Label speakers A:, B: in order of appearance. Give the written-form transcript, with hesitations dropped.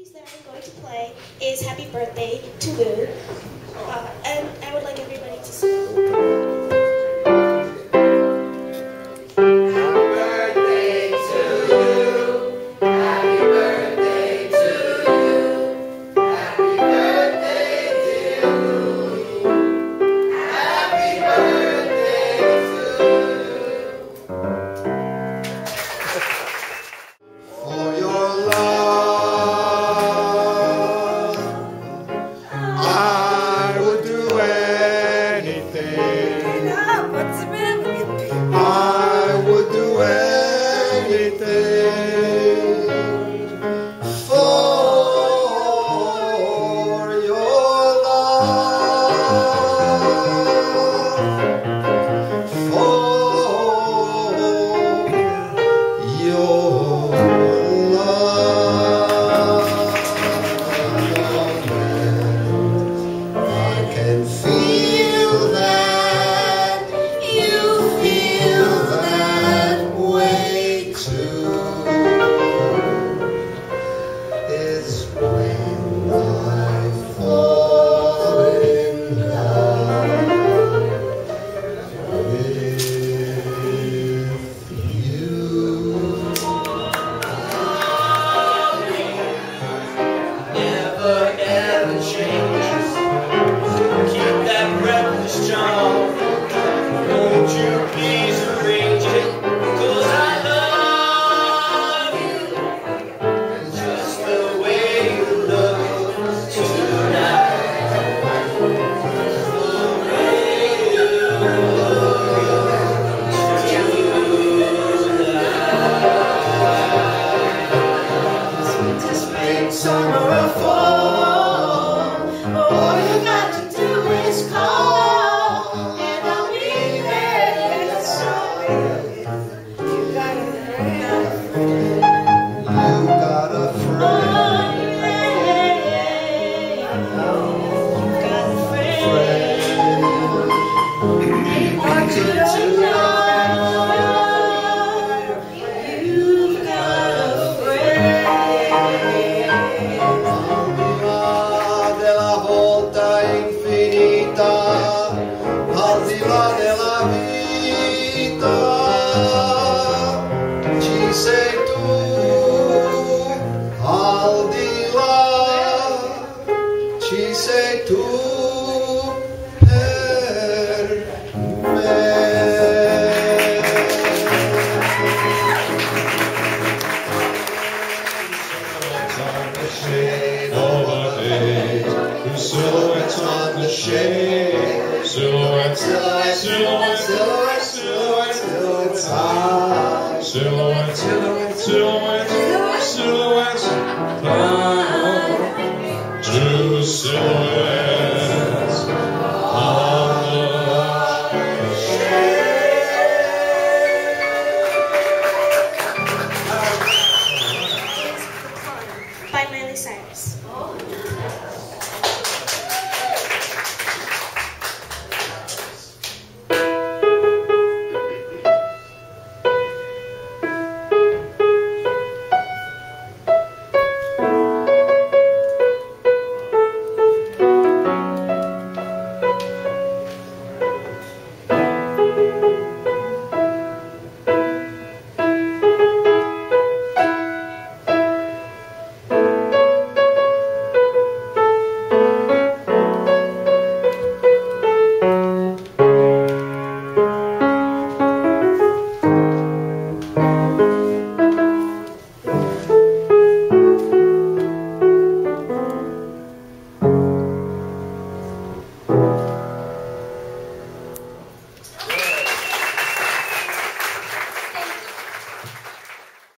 A: piece that I'm going to play is Happy Birthday to Lou, and I would like everybody to sing.
B: I would do anything for your love, for your love. I can feel that you feel that way too. It's when I fall in love with you.
C: Never ever changes. Keep that breathless charm. Won't you please arrange it? 'Cause I love you just the way you look tonight. The way you look tonight.
B: Spring, summer, or fall, all you got to do is call, and I'll be there. Yes, you got a friend. You got a friend. You got a friend. But you don't know. You've got a friend. Della volta infinita, al di là della vita, ci sei tu, al di là, ci sei tu per me. Silhouettes on the shade, silhouettes, silhouettes, silhouettes, silhouettes, silhouettes, silhouettes, silhouettes,